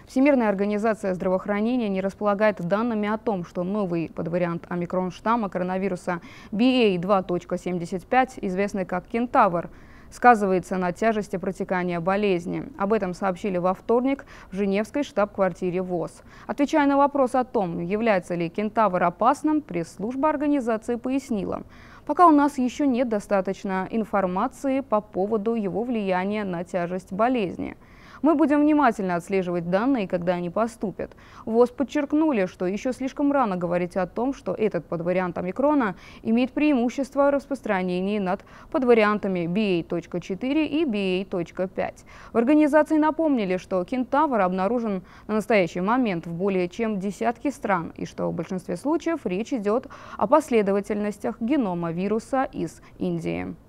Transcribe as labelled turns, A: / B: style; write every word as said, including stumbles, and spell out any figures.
A: Всемирная организация здравоохранения не располагает данными о том, что новый подвариант омикрон-штамма коронавируса би эй два точка семьдесят пять, известный как кентавр, сказывается на тяжести протекания болезни. Об этом сообщили во вторник в Женевской штаб-квартире ВОЗ. Отвечая на вопрос о том, является ли кентавр опасным, пресс-служба организации пояснила: пока у нас еще нет достаточно информации по поводу его влияния на тяжесть болезни. Мы будем внимательно отслеживать данные, когда они поступят. ВОЗ подчеркнули, что еще слишком рано говорить о том, что этот подвариант омикрона имеет преимущество в распространении над подвариантами би эй точка четыре и би эй точка пять. В организации напомнили, что кентавр обнаружен на настоящий момент в более чем десятке стран, и что в большинстве случаев речь идет о последовательностях генома вируса из Индии.